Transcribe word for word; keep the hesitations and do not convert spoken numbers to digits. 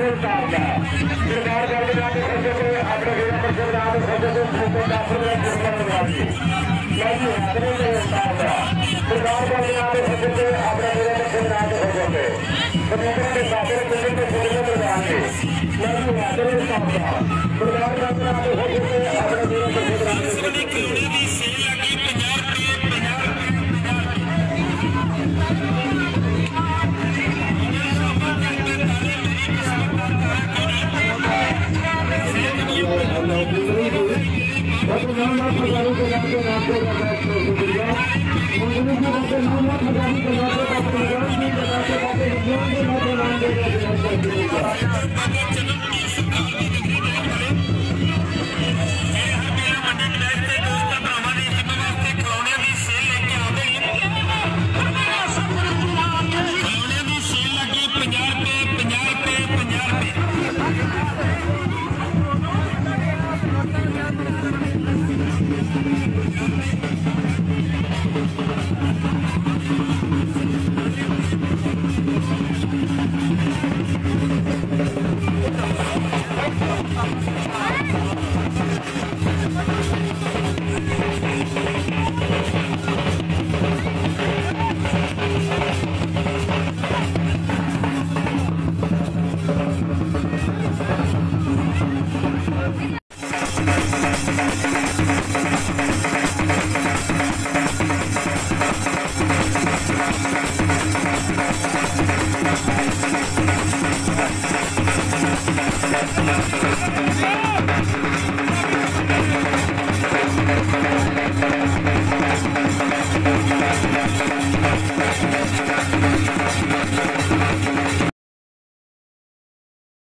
सरकार करने जाते खर्चे को अपने गिरा पर चल रहा है खर्चे को फोटो डाक्टर में जुर्माना लगाएगी नहीं अपने लिए सामना सरकार करने जाते खर्चे को अपने गिरा पर चल रहा है खर्चे पे कम्प्यूटर के साथ किसी को फोटो लगाएंगे नहीं अपने सामना सरकार करने जाते खर्चे को अपने गिरा पर चल रहा है